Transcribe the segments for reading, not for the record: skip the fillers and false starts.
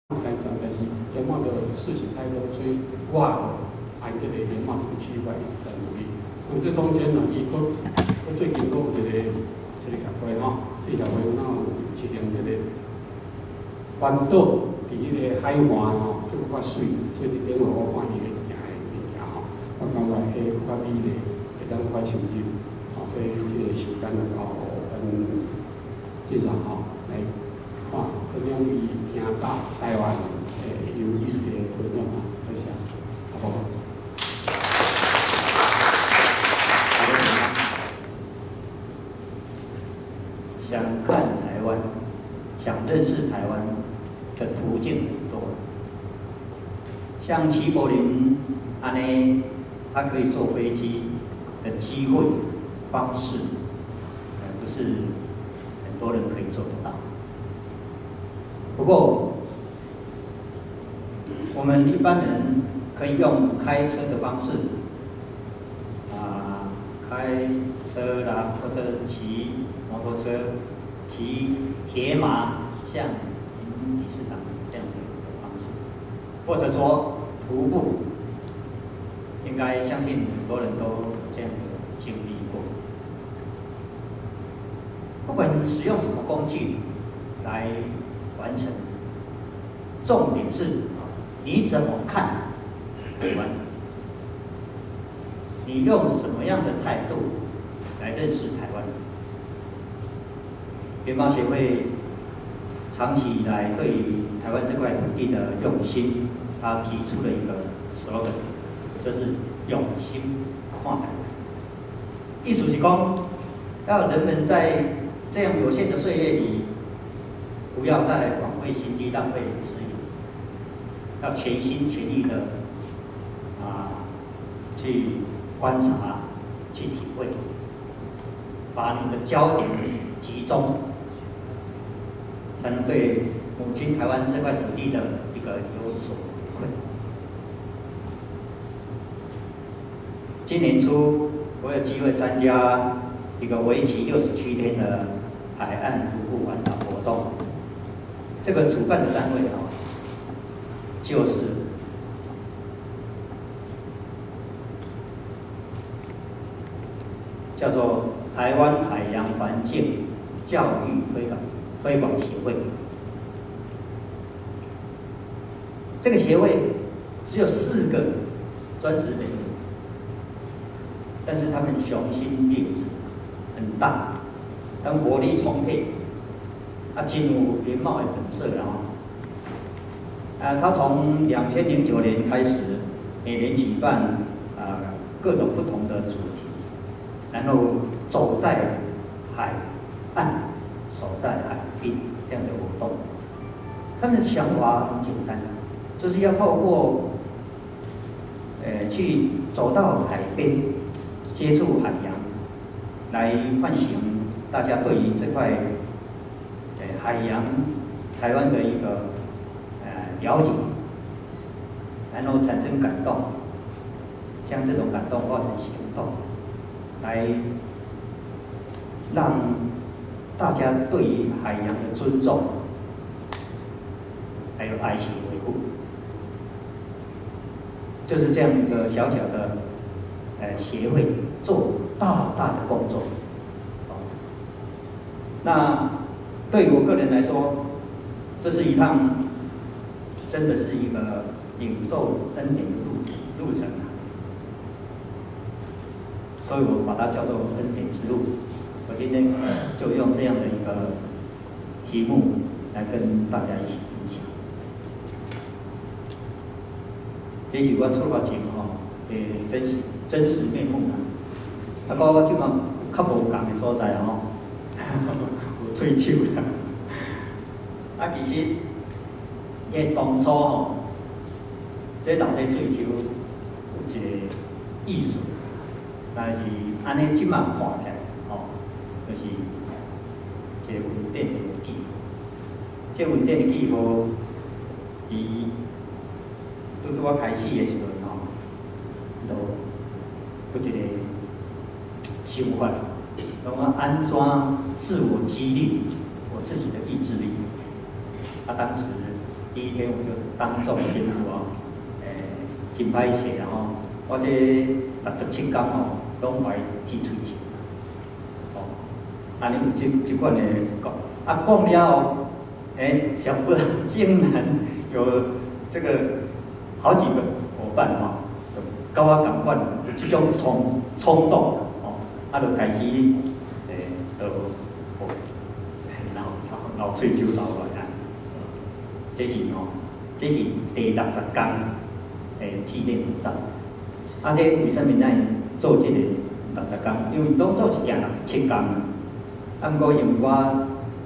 该做，但是研发的事情太多，所以我按这个研发这个区块一直在努力。那么这中间呢，我最近都有这个协会吼，这协会那有一项这个环岛伫迄个海岸吼，这个较水，所以伫顶下我看伊个一件物件吼，我感觉迄较美丽，会当较亲近，吼，所以这个时间就到至少吼来看，怎样去听到台湾有意的内容，谢谢，好不好？ 想看台湾，想认识台湾的途径很多。像齐柏林安呢，他可以坐飞机的机会方式，不是很多人可以做得到。不过，我们一般人可以用开车的方式，开车啦，或者骑摩托车、骑铁马，像理事长这样的方式，或者说徒步，应该相信很多人都有这样的经历过。不管使用什么工具来完成，重点是你怎么看台湾，你用什么样的态度来认识台湾？联邦协会长期以来对于台湾这块土地的用心，他提出了一个 slogan， 就是用心看台湾。意思是说，要人们在这样有限的岁月里，不要再枉费心机、浪费资源，要全心全意的去观察、去体会，把你的焦点集中，才能对母亲台湾这块土地的一个有所回馈。今年初，我有机会参加一个为期67天的海岸徒步环岛活动。这个主办的单位就是叫做台湾海洋环境教育推广协会。这个协会只有4个专职人员，但是他们雄心烈志很大，但活力充沛，进入联贸的本色了他从2009年开始，每年举办各种不同的主题，然后走在海岸、走在海滨这样的活动。他们的想法很简单，就是要透过去走到海边，接触海洋，来唤醒大家对于这块海洋台湾的一个了解，然后产生感动，将这种感动化成行动，来让大家对于海洋的尊重，还有爱惜维护，就是这样一个小小的协会做大大的工作。那对我个人来说，这是一趟真的是一个领受恩典的路程，所以我把它叫做恩典之路。我今天就用这样的一个题目来跟大家一起分享。这是我出发前真实面目我即马有较无共的所在有喙手啦。其实，当初这老岁喙手有一个意思，但是安尼即马看起来，就是一个稳定的记号。这稳定的记号，伊拄我开始的时阵就有一个想法，讲安怎自我激励我自己的意志力。当时第一天我就当众宣布哦，真歹势啦吼，我这67天哦，拢怀锯喙齿，哦，安尼有即款的讲，啊讲了哦，想不到竟然有这个好几个伙伴吼，就跟我同款有即种冲动哦，啊就开始老喙酒流落来，这是这是第60天纪念日上。啊，这为什么咱做这个60天？因为拢做是行67天，啊，毋过因为我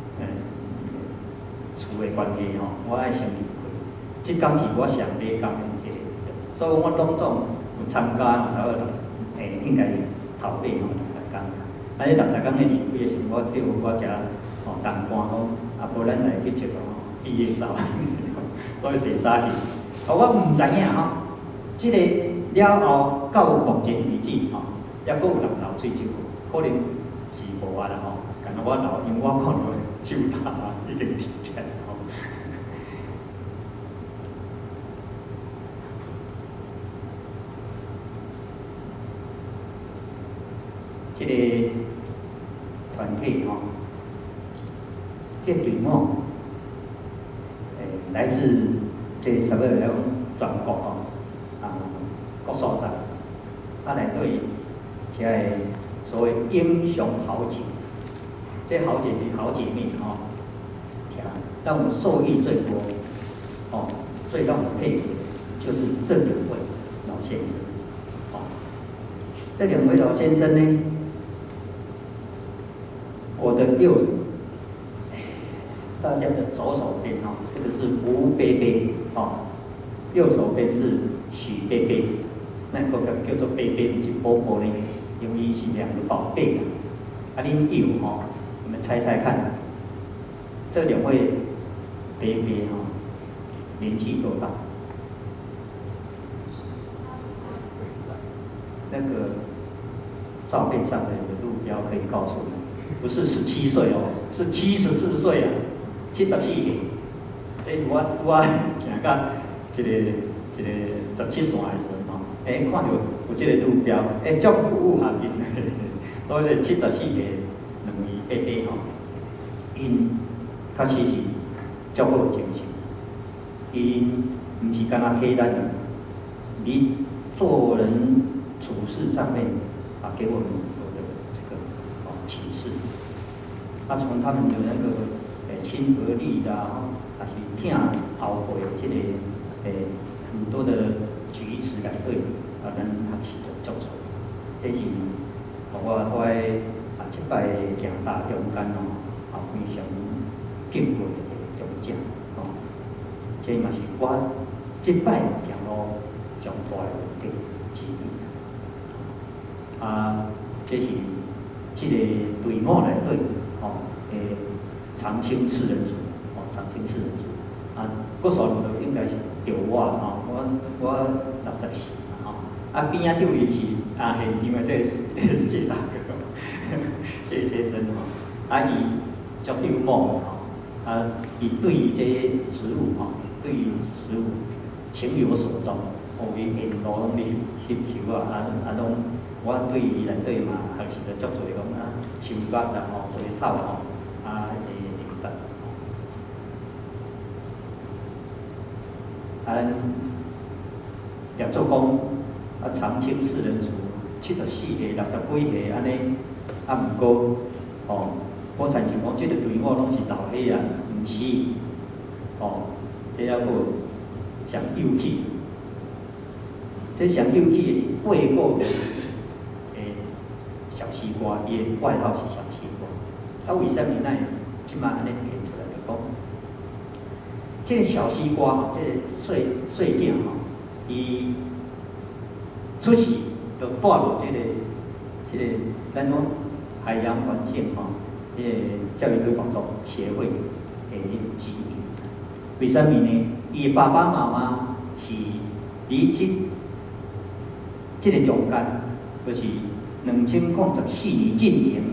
厝的关系吼，我爱先离开。这天是我上礼工的一个，所以我拢总有参加，才有应该头尾60天。啊，这60天的离开的时候，我对我遮同伴吼，啊，无咱来去接毕业照，所以第早去。我毋知影吼，即个了后到目前为止吼，还佫有人流喙酒，可能是无啊啦吼。但我流，因为我看到手头啊已经停起来吼。即个团体吼，这队伍，来自这差不多来全国吼，各所在，来对即个所谓英雄豪杰，这豪杰是好姐妹吼，让我们受益最多，最让我佩服的就是这2位老先生，这2位老先生呢，我的右手。大家的左手边这个是吴伯伯右手边是许伯伯，那个叫做伯伯，不是伯伯呢，因为是2个宝贝啊。恁有你们猜猜看，这2位伯伯年纪多大？那个照片上的路标可以告诉你，不是17岁是74岁啊。74岁，这是我行到一个17线的时候看到有这个路标，足有下面，所以这74岁2位伯伯因确实是足有精神，因毋是干那体咱，你做人处事上面给我们有的这个启示，从他们的那个。亲和力啦，还是听后辈这个很多的举止来对，咱学习着足多。这是我这摆行大中间非常敬佩的一个中将这嘛是我这摆行路上大的目的之一。这是这个队伍来对长青4人组，长青4人组，各所路都应该是着我我64边仔这位是现场的这大哥，谢先生伊足幽默伊对于这些植物对于食物情有所钟，伊沿路拢咧翕树拢我对伊内底嘛学习着足侪讲树木啦花草略做讲长青4人组74个、60几个安尼，毋过我参像讲，这个队伍拢是老岁仔，毋是这还佫上幼气，这上幼气的是8个月小西瓜，伊的外号是小西瓜。为什么咱即摆安尼提出来就讲？这个小西瓜，这个细囝伊出世就带入这个咱讲海洋环境教育推广协会的指引。为什么呢？伊爸爸妈妈是伫这个中间，就是2004年进前，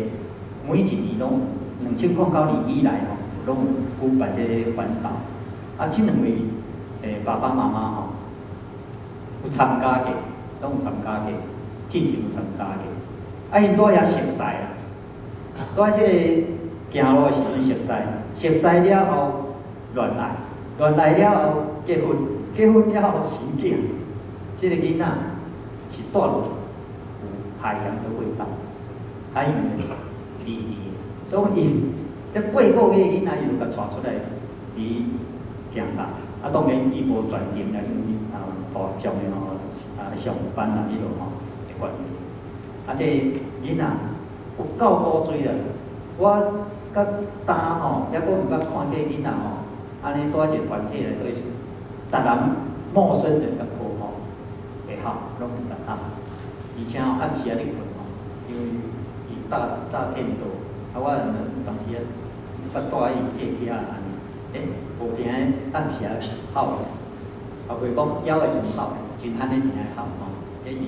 每一年拢2009年以来拢有举办这个环岛啊，即两位爸爸妈妈吼，有参加过，拢有参加过，进前有参加过。啊，因拄遐熟悉啊，拄喺即个行路的时阵熟悉，熟悉了后恋爱，恋爱了后结婚，结婚了后生囝。即个囡仔是带入有海洋的味道，海洋的味道，所以伊这8个月囡仔伊就甲带出来，伊行啦。啊，当然伊无全程啦，因为大众的吼上班啦，迄落吼的关系。啊，这囡仔有够古锥啦！我甲担吼，抑阁毋捌看过囡仔吼，安尼在一个团体内底是，逐人陌生人甲抱吼，会好，拢毋敢合。而且吼暗时啊咧困吼，因为伊早天到，啊我有当时啊捌带伊隔壁啊安尼，无惊暗时啊好，啊袂讲枵的时阵好，真罕的真爱好吼，这是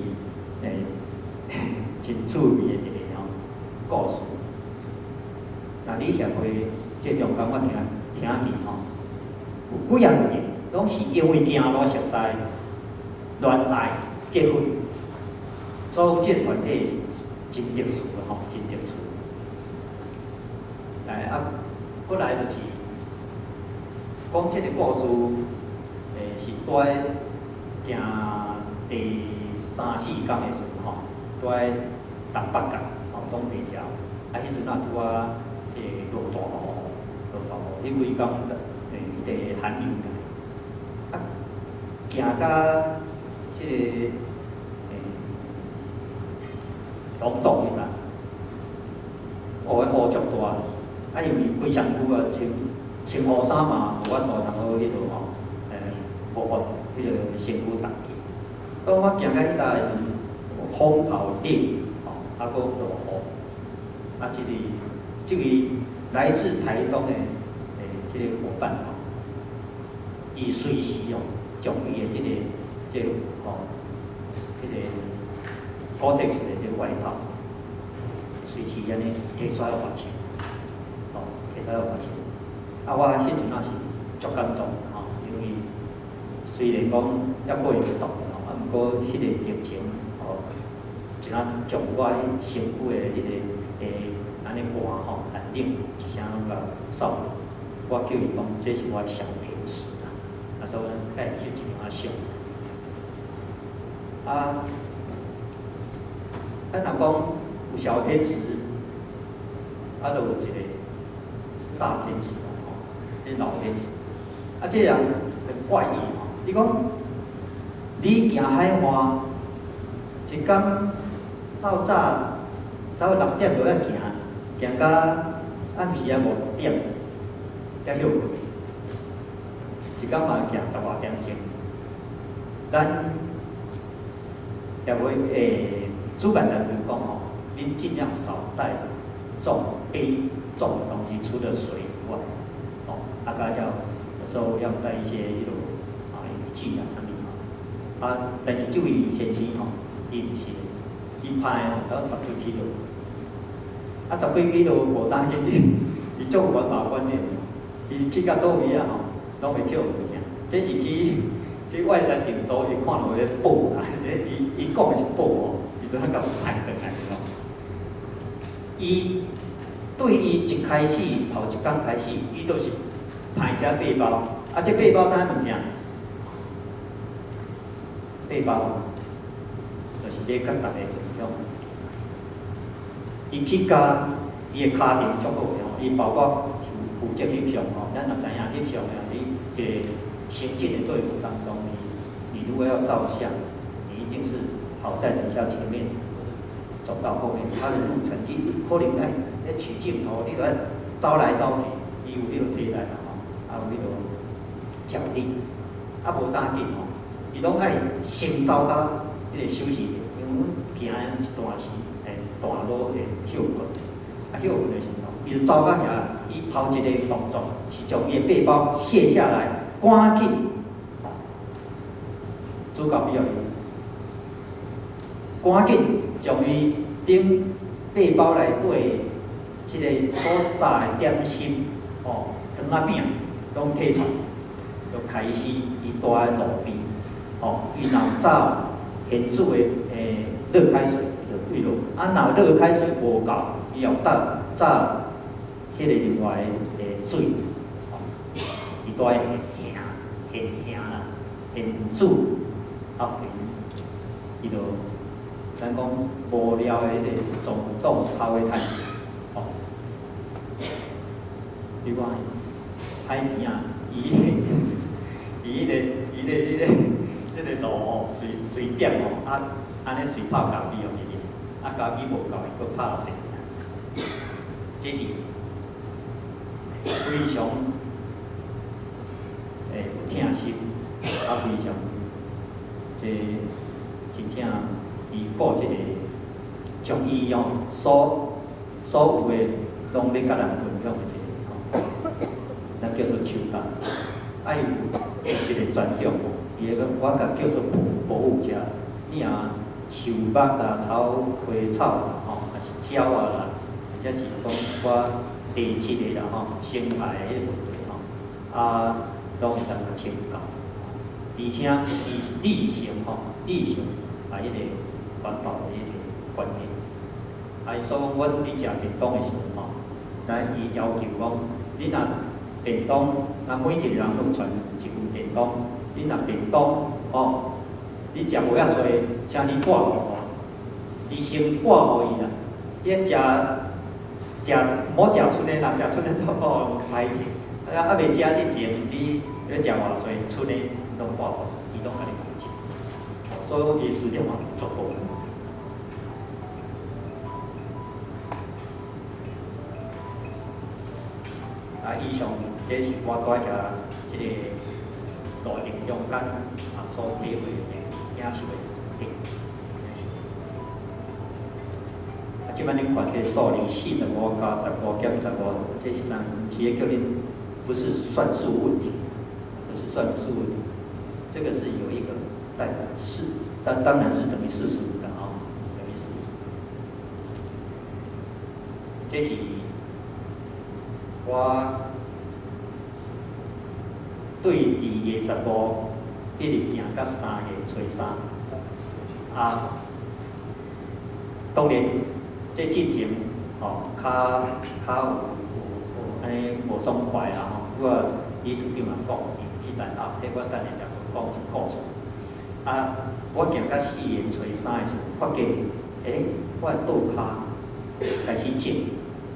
真趣味的一个故事。但你协会这中间我听见吼，有几样嘢，拢是因为行路熟悉、恋爱、结婚，所以这团体真特殊的吼，真特殊。过来就是讲这个故事，是在行第3、4天的时阵吼，在台北港吼东北桥，迄阵啊拄啊落大雨，迄几工伊伫寒流啊，行到即个龙洞迄搭，雨足大，啊因为规身躯啊穿雨衫嘛，无法度通好迄落吼，无法迄个身躯冻去。当我行到迄搭的时阵，风头冷，吼，啊搁落雨，啊即位来自台东的即个伙伴吼，伊随时哦，将伊的即个吼，迄个Gore-Tex的即个外套，随时安尼摕出来换穿，吼，摕出来换穿。啊，我迄阵也是足感动吼，因为虽然讲抑过会动吼，啊，毋过迄个热情吼，一咱将我身躯的迄个安尼寒吼，很冷，一声拢甲扫落。我叫伊讲，这是我的小天使啦。啊，所以咱开始去一条想。啊，咱若讲有小天使，啊，就有一个大天使啦，吼，即老天使。啊，这人很怪异吼。你讲，你行海岸，一天到早6点落来行。行到暗时啊5点，才休困。一天嘛行10外点钟。咱协会主办人员讲吼，恁尽量少带重的东西，除了水以外，哦，啊甲有时候要带一些迄种仪器啊啥物吼。啊，但是这位先生吼，伊毋是，伊拍吼到10几kg。啊，10几kg无当紧，伊足有文化观念，伊去到倒位啊吼，拢袂叫物件。这是去外山顶洲，伊看到迄宝啦，伊讲的是宝哦，伊就那甲派转来咯。伊对伊一开始头一天开始，伊就是派只背包，啊，这背包啥物件？背包就是要甲大家分享。伊去甲伊的家庭足好个吼，伊包括负责翕相吼，咱若知影翕相个，你一个行进的队伍当中，你如果要照相，你一定是跑在比较前面，走到后面，他的路程伊可能要取镜头，你都要招来招去，伊有迄个替代啦吼，啊有迄个奖励，啊无当紧吼，伊拢爱先走到迄个休息点，因为阮行一段时。大路会休困，啊休困的时候，伊就走到遐，伊头一个动作是将伊的背包卸下来，赶紧，主教必要赶紧将伊顶背包内底即个所炸的点心，糖仔饼，拢摕出来， 就开始伊住在路边，伊若早现煮的热开水就对落，若热开水无够，伊要早即个另外的水，伊住在现啦，现煮后面，伊就咱讲无聊的迄个总统头的太，你看海边啊，伊迄个路随点安尼随泡咖啡伊咖啡无够伊佫泡茶，这是非常有疼心，非常真正伊顾即个，将伊所有的拢咧甲人分享的一个咱叫做手工，爱有一个专长，伊个我甲叫做保护者，你啊树木啦、草花草啦，还是鸟啦，或者是讲我地质的啦，生态的迄个问题，拢有当甲请教，而且伊是理性把迄个环保的迄个观念，所讲阮伫食便当的时候，咱伊要求讲，你若便当，每一个人拢传一份便当，你若便当，你食无遐多，请你挂互我，你先挂互伊啦。你莫食剩的，若食剩的做歹势。未食之前，你要食偌多剩的，拢挂互伊，拢甲你共食。所以伊食量足够。以上这是我带遮即个路程中间所体会的领受的经。即摆恁看这数字45加15减15，这实际上是叫恁不是算术问题，不是算术问题，这个是有一个在当然是等于45的等于45。这是我对2月15一直行到3月初3，当然这进程较有安尼无爽快啦不过理事长讲，伊去内后，我等下再讲一个故事。我行到4月初3的时候，发觉我的倒骹开始肿，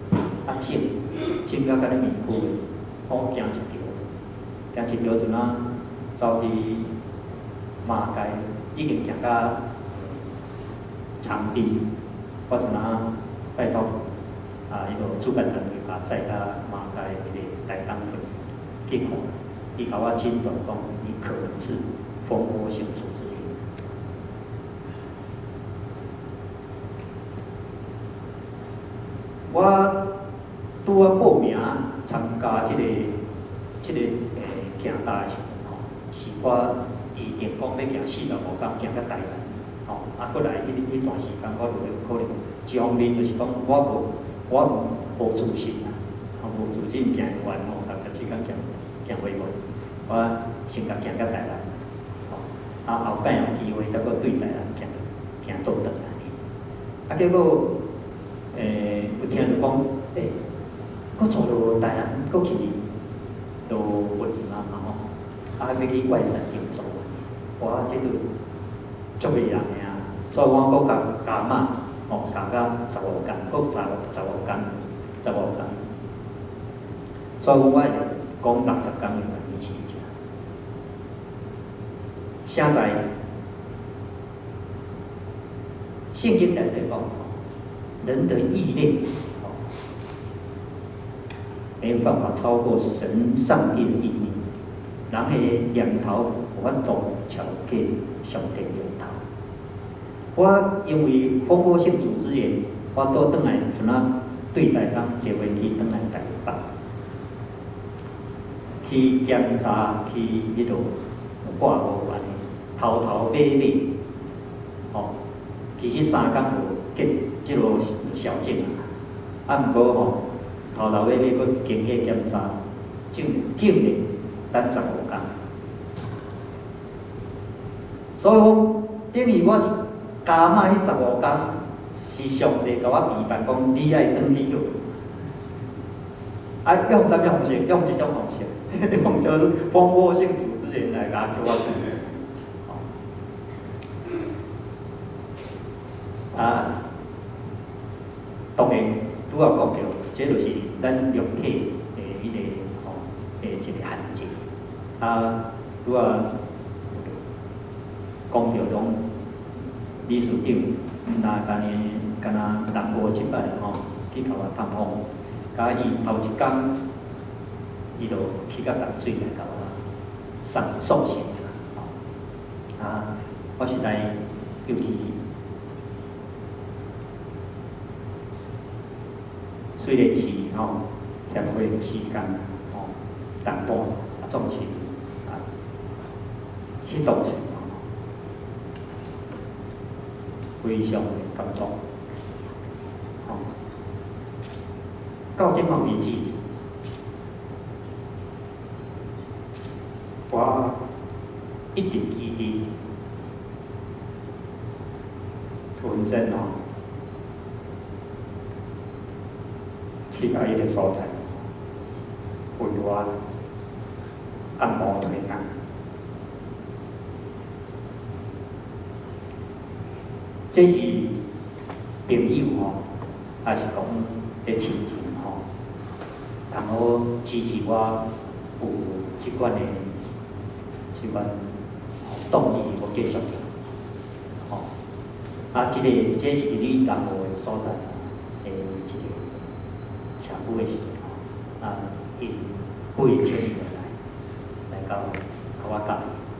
肿到甲咧面躯的，我行一条阵走去马街，已经行到长滨，我阵拜托迄个主办单位载到马街迄个台东去看，伊甲我诊断讲，伊可能是蜂窝性组织炎。我拄报名参加这个行大的时候，是我预定讲要行45天，行到台南，过来迄段时间，我就可能一方面就是讲我无自信无自信行完67天行袂完，我先甲行到台南，后摆有机会再搁对台南行做转来。结果有听着讲，搁坐到台南，搁去到云南要去外山顶做，我这都足袂人个所以我搁加码，加到15天，搁15天，所以我讲60天就愿意去食。现在圣经内底讲，人的意念没有办法超过上帝的意念，人的念头无法度超过上帝的念头。我因为蜂窝性组织炎，我倒转来像对台东1月去转来台北，去检查去迄落挂无完，头尾尾，其实3天无结即落小症毋过头尾尾佫经过检查，竟然等15天， 所以讲，等于我加码迄15天，是上帝甲我批判讲，你爱转去休。用什么方式？用这种方式，用做蜂窝性组织炎来甲叫我转。当然，拄仔讲到，这就是咱肉体的迄个一个限制。拄仔讲到种理事长，敢若淡薄即摆去甲我探访，甲伊头一工，伊就去甲淡水来甲我送信我实在尤其。虽然是协会时间淡薄总是迄当时非常的感动。到即满为止，我一直记伫屯真去到迄个所在，为我按摩推拿。这是朋友还是讲的亲情然后支持我有即款动力，我继续做。这是你淡薄的所在一个社区的时阵因会签名来甲我教。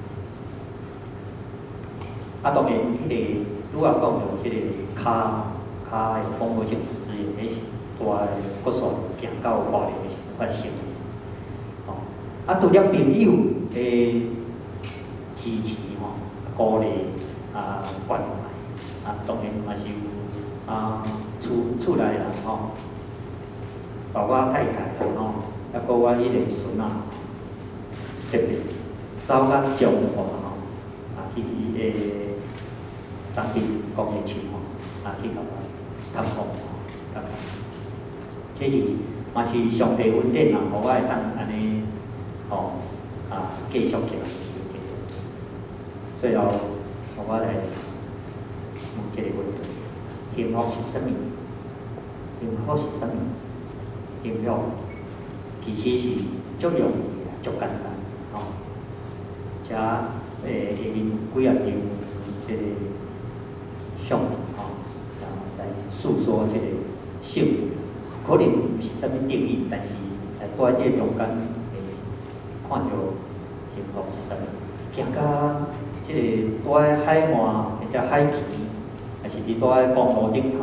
当然，迄个拄仔讲到即个骹的蜂窝性组织炎，迄是大个骨髓行到外面的时候发生。除了朋友的支持鼓励关怀当然嘛是有厝内人包括太太还佫我迄个孙特别走到中华去迄个彰滨工业区去甲我探访这是嘛是上帝恩典互我会当安尼继续行。最后，我来问一个问题：幸福是啥物？幸福是啥物？幸福其实是足容易、足简单遮下面几啊张这个相来诉说这个幸福，可能毋是啥物定义，但是在这中间看到幸福是啥物，行到即个在海岸或者海旗，还是伫在公路顶头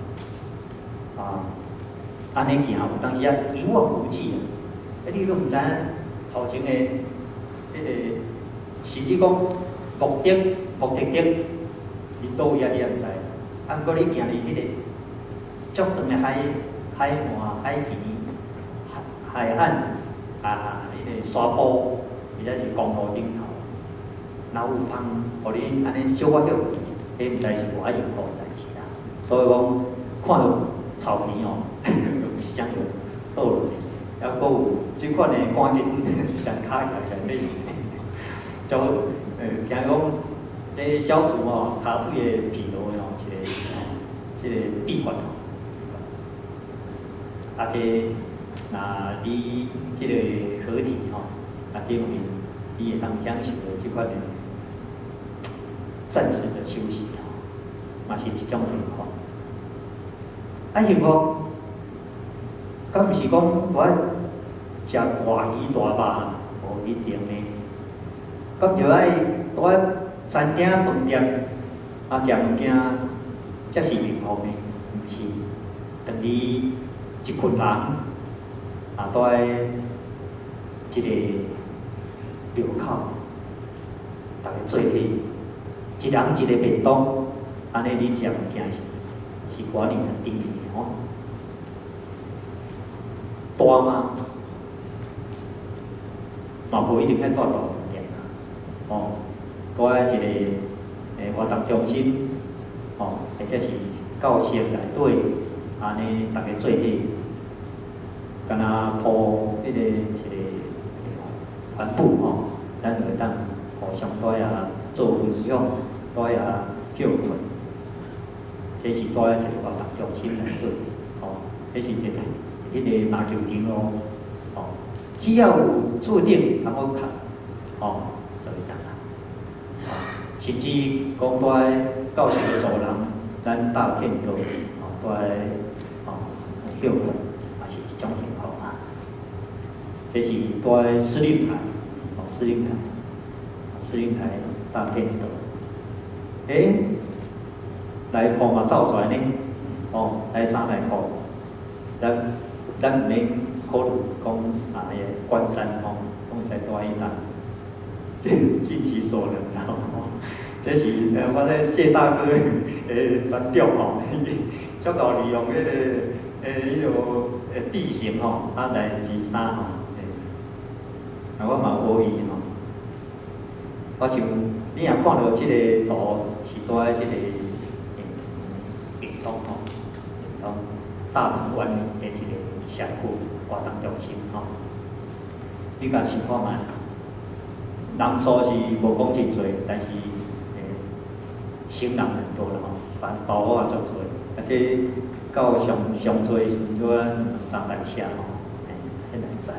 安尼行有当时一望无际你都毋知影头前的迄个，甚至讲目的地伫倒位你也毋知。毋过你行入迄个足长的海岸、海旗、海岸迄个沙坡，或者是公路顶头，若有通，互你安尼小可许，迄毋知是偌幸福的代志啦。所以讲，看到草皮是将有倒落去，还佫有即款的赶紧将骹起来，这是就惊讲这消除骹腿的疲劳的一个秘诀这若你即个合体顶面你会当享受到即款的暂时的休息嘛是一种情况。幸福，敢毋是讲我食大鱼大肉，无一定的。敢就爱在餐厅饭店食物件，才是幸福的，毋是。等于一群人在一个庙口，大家做伙，一人一个便当，安尼你食物件是偌令人定义的大嘛，嘛无一定爱住大饭店在一个活动中心，或者是教室内底，安尼大家做伙，敢若铺一个帆布咱就会当互相在遐做分享，在遐休困。这是在一个活动中心内底，这是一个篮球场咯，只要有厝顶通好徛，就会当啦。甚至讲在教室的走廊，咱搭天桥，在休困，也是一种情况啊。这是在司令台，司令台搭天桥，内裤嘛走出来呢，来衫内裤，咱唔免考虑讲关山讲会使带去当，这尽其所能啦。这是我咧谢大哥专长足够利用迄个地形咱来比衫我嘛有学伊我想你若看到即个图，是在即个屏东大同湾的一个社区活动中心你甲想看卖，人数是无讲真多，但是省人很多啦反包括足多，这到上多时阵就200-300车很难知。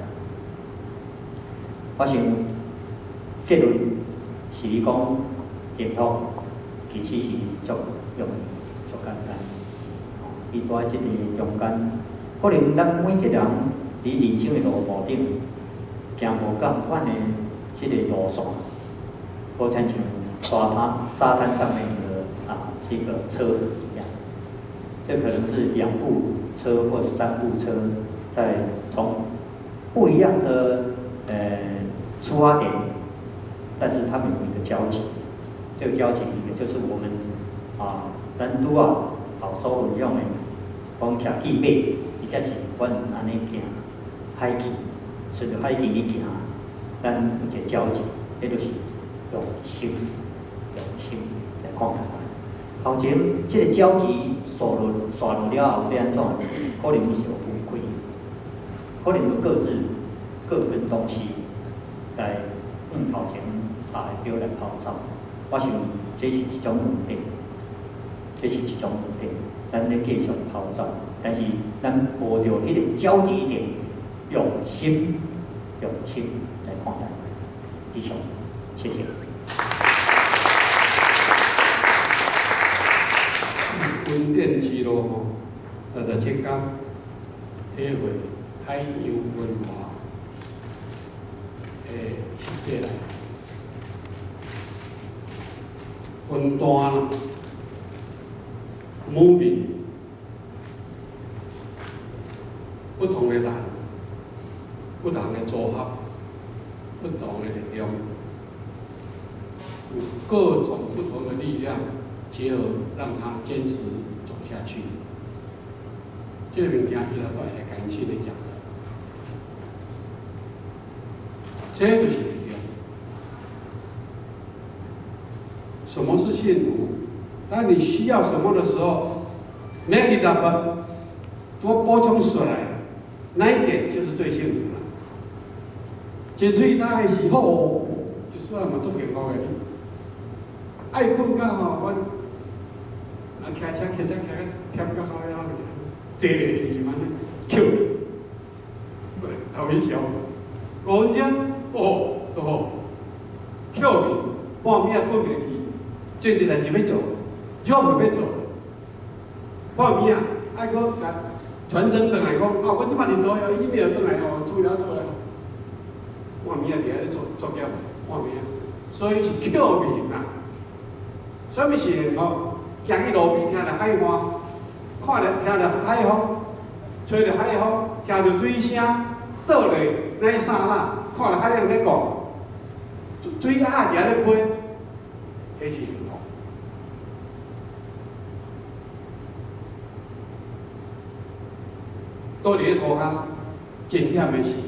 我想结论是你讲幸福，其实是足容易、足简单。伊在即个中间，可能咱每一个人伫人生的路途顶，行无共款的即个路线，好亲像沙滩上面的这个车一样，这可能是2部车或是3部车，在从不一样的出发点，但是他们有一个交集，这个交集也就是我们咱拄后所分享的，讲徛地马，或者是阮安尼行海去，顺着海去去行，咱有一个交集，迄就是用心来看待。后前这个交集刷落了后，要安怎？可能伊就分开，可能就各自各分东西来头前查的表来跑走。我想这是一种目的，咱咧继续跑走，但是咱抱着迄个交集点，用心来看待。以上，谢谢。温电之路就参加体会海洋文化的世界内，分段 moving 不同的人，不同的组合，不同的力量，有各种不同的力量结合，让他坚持走下去。这个物件伊拉都会感谢的讲的，这就是力量。什么是幸福？当你需要什么的时候 ，make it up， 多补充出来，那一点就是最幸福了。真最大的时候，就算嘛做幸福的。爱困觉阮开车开到到好了，坐落去嘛，扣，头一笑，5分钟，做好，扣面，半暝困袂去，做一代志要做，肉要做，半暝爱搁甲传真转来讲，我即摆伫倒有email转来资料出来，半暝伫遐做业，半暝，所以是扣面啊。什么是幸福？行去路边，听着海岸，听着海风，吹着海风，听着水声，倒落那一刹那，看着海洋在讲，水鸭伫遐咧飞，迄是幸福。倒伫咧涂骹，真忝的是，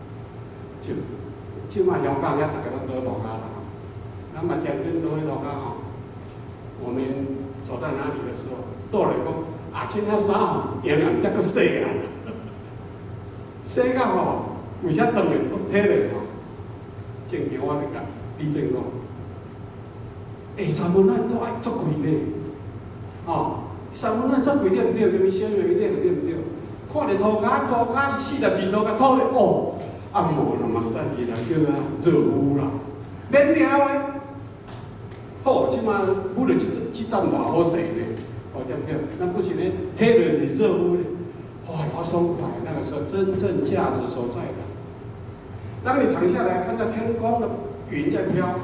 即摆香港遐大家拢倒涂骹啦，咱嘛真正倒去涂骹吼。 走到哪里的时候，倒来讲啊，这条衫吼，原来才够细啊，细到吼，有些当然都体了吼。正经我来讲，李正讲，三温暖都爱足贵呢，哦，三温暖足贵对唔对？什么小月对唔对？看着涂骹是42度甲吐咧，哦，按摩啦嘛，三日啦叫啊热敷啦，免了诶。好，即马舞了这站偌好势呢，哦对不对？那不是呢，体热是热敷咧，哇，好爽快，那个时候真正价值所在的。当你躺下来，看到天空的云在飘，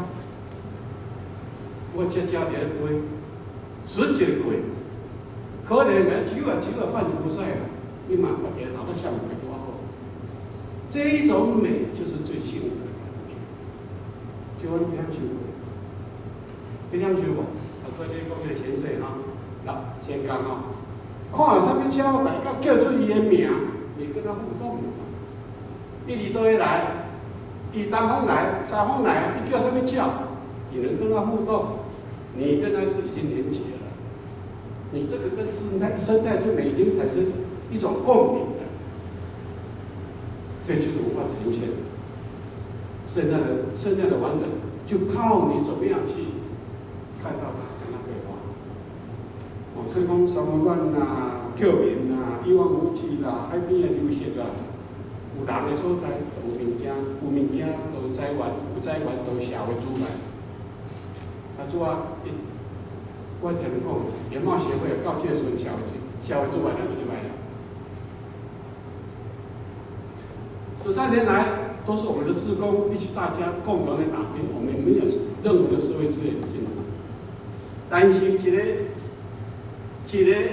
我这家咧飞，11个月，可能个酒啊半途赛了，你嘛我觉得哪个项目多好，这一种美就是最幸福的感觉。就我你享受过，你享受过，所以你讲个先生哈，来先讲哈，看了上面车，大家叫出伊的名，你跟他互动。伊离倒来。以南方来、西方来，你叫什么叫？你能跟他互动，你跟他是已经连结了，你这个跟生态之美已经产生一种共鸣了，这就是文化呈现。生态的完整，就靠你怎么样去看到它跟它对话。哦，所以讲三温暖啦、救援啦、一望无际啦、海边的休息啦。有人的所在，有物件，就有资源，就有社会资源。啊，主啊，我听你讲，联贸协会到这个时候，社会资源哪个就来了。13年来，都是我们的志工一起大家共同的打拼，我们没有任何的社会资源进来。但是一个社会，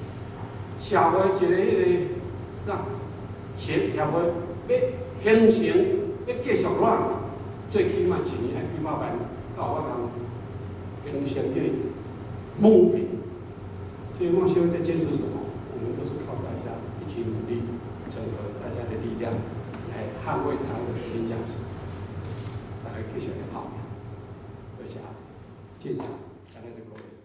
协会要形成，要继续乱，最起码1年要几百万到我人形成这个目标。所以，社会在坚持什么？我们都是靠大家一起努力，整合大家的力量来捍卫台湾的核心价值。大家继续来泡，多谢，介绍大家的各位。